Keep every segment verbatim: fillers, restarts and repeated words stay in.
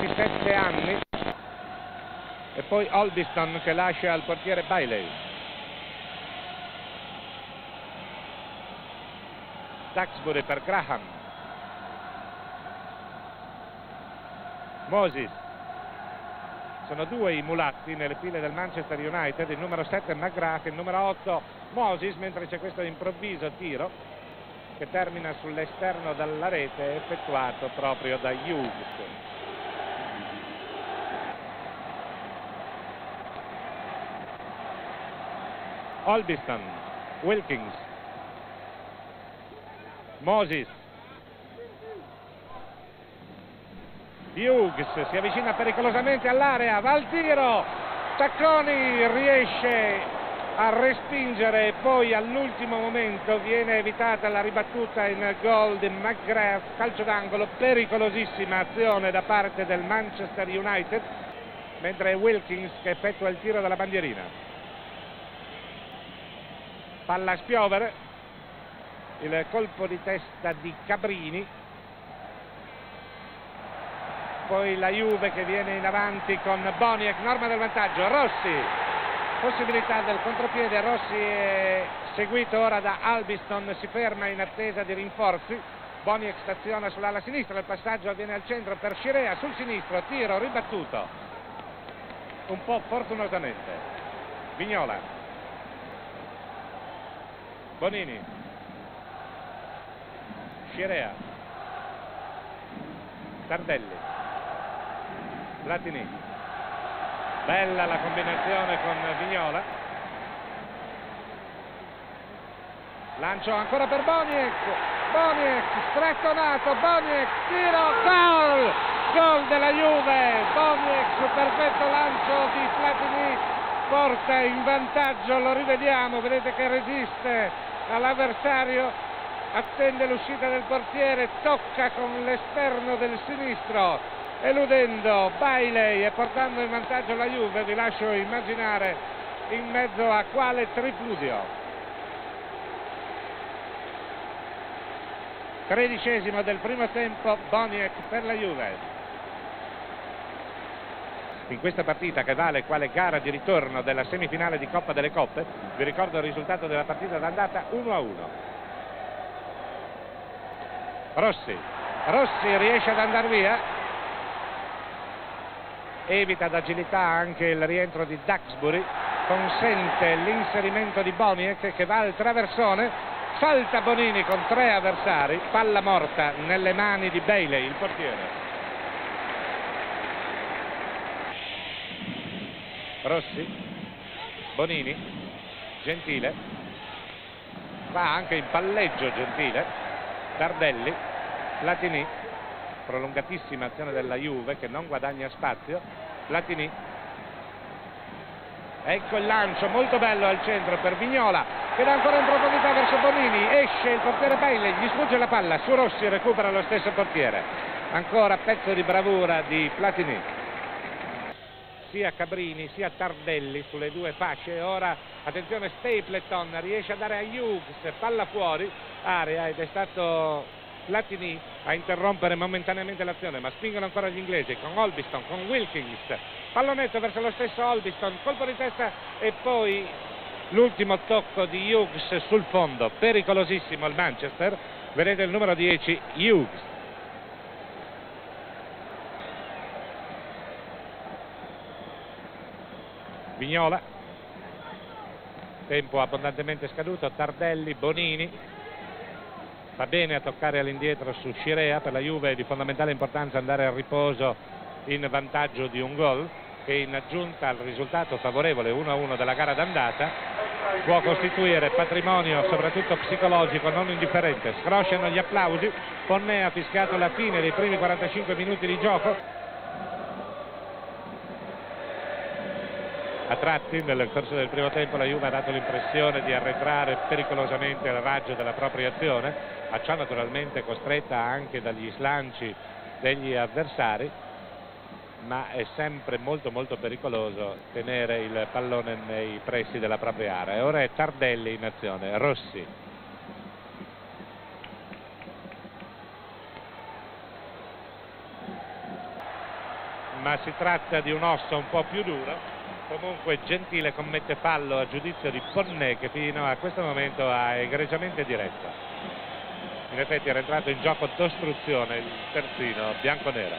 ventisette anni. E poi Olbiston che lascia al portiere Bailey. Duxbury per Graham. Moses. Sono due i mulatti nelle file del Manchester United, il numero sette McGrath, il numero otto Moses, mentre c'è questo improvviso tiro che termina sull'esterno della rete effettuato proprio da Hughes. Olbiston, Wilkins, Moses, Hughes si avvicina pericolosamente all'area, va al tiro, Tacconi riesce a respingere e poi all'ultimo momento viene evitata la ribattuta in gol di McGrath, calcio d'angolo, pericolosissima azione da parte del Manchester United, mentre è Wilkins che effettua il tiro dalla bandierina. Palla a spiovere, il colpo di testa di Cabrini, poi la Juve che viene in avanti con Boniek, norma del vantaggio, Rossi, possibilità del contropiede, Rossi è seguito ora da Albiston, si ferma in attesa di rinforzi, Boniek staziona sull'ala sinistra, il passaggio avviene al centro per Scirea, sul sinistro, tiro ribattuto, un po' fortunatamente, Vignola. Bonini, Scirea, Tardelli, Platini, bella la combinazione con Vignola, lancio ancora per Boniek, Boniek strattonato, Boniek, tiro, gol, gol della Juve, Boniek su perfetto lancio di Platini, porta in vantaggio, lo rivediamo, vedete che resiste all'avversario, attende l'uscita del portiere, tocca con l'esterno del sinistro, eludendo Bailey e portando in vantaggio la Juve. Vi lascio immaginare in mezzo a quale tripudio. Tredicesimo del primo tempo, Boniek per la Juve. In questa partita che vale quale gara di ritorno della semifinale di Coppa delle Coppe, vi ricordo il risultato della partita d'andata uno a uno. Rossi, Rossi riesce ad andare via, evita d'agilità anche il rientro di Duxbury, consente l'inserimento di Boniek che va al traversone, salta Bonini con tre avversari, palla morta nelle mani di Bailey, il portiere. Rossi, Bonini, Gentile, va anche in palleggio Gentile, Tardelli, Platini, prolungatissima azione della Juve che non guadagna spazio, Platini, ecco il lancio molto bello al centro per Vignola che dà ancora in profondità verso Bonini, esce il portiere Bailey, gli sfugge la palla, su Rossi recupera lo stesso portiere, ancora pezzo di bravura di Platini. Sia Cabrini sia Tardelli sulle due fasce, ora attenzione Stapleton riesce a dare a Hughes, palla fuori area ed è stato Platini a interrompere momentaneamente l'azione, ma spingono ancora gli inglesi con Olbiston, con Wilkins, pallonetto verso lo stesso Olbiston, colpo di testa e poi l'ultimo tocco di Hughes sul fondo, pericolosissimo il Manchester, vedete il numero dieci Hughes. Vignola, tempo abbondantemente scaduto, Tardelli, Bonini, va bene a toccare all'indietro su Scirea, per la Juve è di fondamentale importanza andare al riposo in vantaggio di un gol che in aggiunta al risultato favorevole uno a uno della gara d'andata può costituire patrimonio soprattutto psicologico non indifferente. Scrosciano gli applausi, Ponné ha fischiato la fine dei primi quarantacinque minuti di gioco. A tratti nel corso del primo tempo la Juve ha dato l'impressione di arretrare pericolosamente al raggio della propria azione, a ciò naturalmente costretta anche dagli slanci degli avversari, ma è sempre molto molto pericoloso tenere il pallone nei pressi della propria area. E ora è Tardelli in azione, Rossi. ma si tratta di un osso un po' più duro. Comunque Gentile commette fallo a giudizio di Ponnet, che fino a questo momento ha egregiamente diretto. In effetti era entrato in gioco d'ostruzione il terzino bianconero.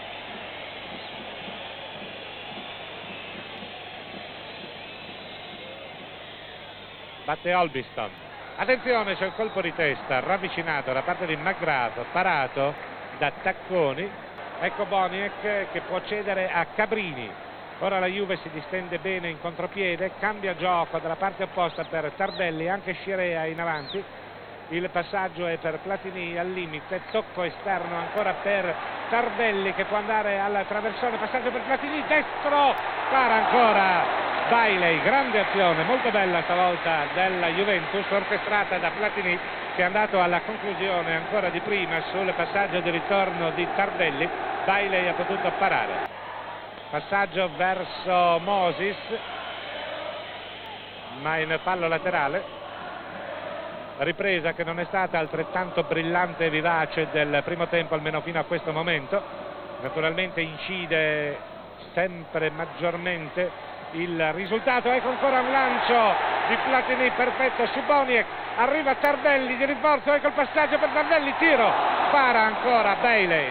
Batte Olbiston. Attenzione, c'è il colpo di testa ravvicinato da parte di McGrath, parato da Tacconi. Ecco Boniek che può cedere a Cabrini. Ora la Juve si distende bene in contropiede, cambia gioco dalla parte opposta per Tardelli, anche Scirea in avanti. Il passaggio è per Platini al limite, tocco esterno ancora per Tardelli che può andare al traversone, passaggio per Platini, destro, para ancora Bailey, grande azione, molto bella stavolta della Juventus, orchestrata da Platini, che è andato alla conclusione ancora di prima sul passaggio di ritorno di Tardelli. Bailey ha potuto parare. Passaggio verso Moses, ma in fallo laterale. Ripresa che non è stata altrettanto brillante e vivace del primo tempo, almeno fino a questo momento. Naturalmente incide sempre maggiormente il risultato. Ecco ancora un lancio di Platini perfetto su Boniek, arriva Tardelli di rinforzo, ecco il passaggio per Tardelli, tiro, para ancora Bailey.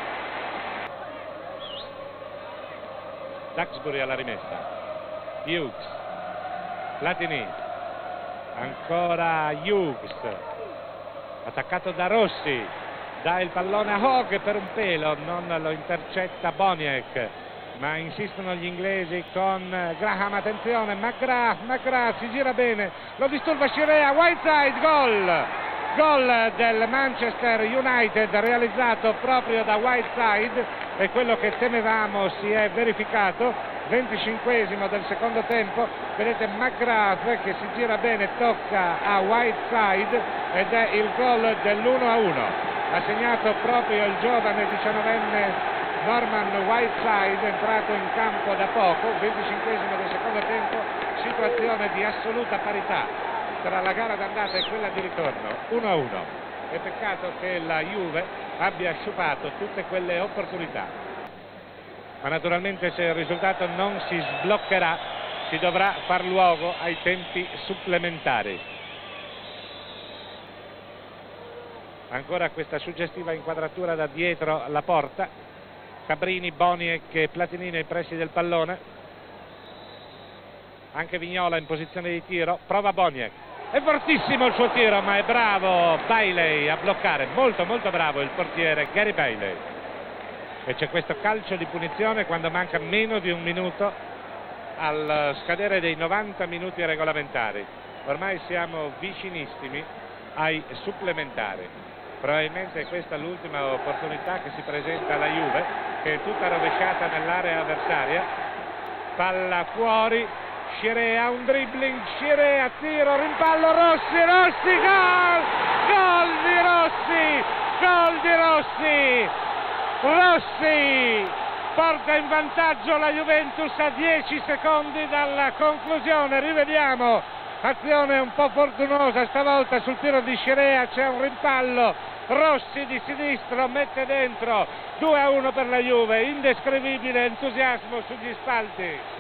Duxbury alla rimessa, Hughes, Platini, ancora Hughes, attaccato da Rossi, dà il pallone a Hogg per un pelo, non lo intercetta Boniek, ma insistono gli inglesi con Graham. Attenzione, McGrath, McGrath si gira bene, lo disturba Scirea, Whiteside, gol! Gol del Manchester United realizzato proprio da Whiteside, e quello che temevamo si è verificato. venticinquesimo del secondo tempo, vedete McGrath che si gira bene, tocca a Whiteside ed è il gol dell'uno a uno. Ha segnato proprio il giovane diciannovenne Norman Whiteside, entrato in campo da poco. venticinquesimo del secondo tempo, situazione di assoluta parità tra la gara d'andata e quella di ritorno, uno a uno. È peccato che la Juve abbia sciupato tutte quelle opportunità, ma naturalmente se il risultato non si sbloccherà si dovrà far luogo ai tempi supplementari. Ancora questa suggestiva inquadratura da dietro la porta, Cabrini, Boniek e Platini nei pressi del pallone, anche Vignola in posizione di tiro, prova Boniek. È fortissimo il suo tiro, ma è bravo Bailey a bloccare, molto molto bravo il portiere Gary Bailey. E c'è questo calcio di punizione quando manca meno di un minuto al scadere dei novanta minuti regolamentari. Ormai siamo vicinissimi ai supplementari. Probabilmente questa è l'ultima opportunità che si presenta alla Juve, che è tutta rovesciata nell'area avversaria. Palla fuori, Scirea, un dribbling, Scirea, tiro, rimpallo, Rossi, Rossi, gol! Gol di Rossi! Gol di Rossi! Rossi porta in vantaggio la Juventus a dieci secondi dalla conclusione. Rivediamo, azione un po' fortunosa stavolta sul tiro di Scirea, c'è un rimpallo, Rossi di sinistro mette dentro, due a uno per la Juve, indescrivibile entusiasmo sugli spalti.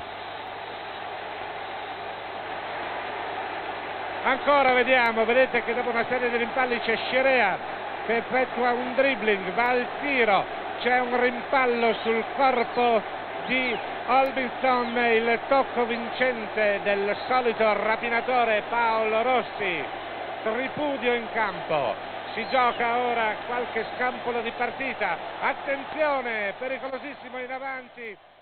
Ancora vediamo, vedete che dopo una serie di rimpalli c'è Scirea che effettua un dribbling, va al tiro, c'è un rimpallo sul corpo di Olbiston, il tocco vincente del solito rapinatore Paolo Rossi, tripudio in campo, si gioca ora qualche scampolo di partita, attenzione, pericolosissimo in avanti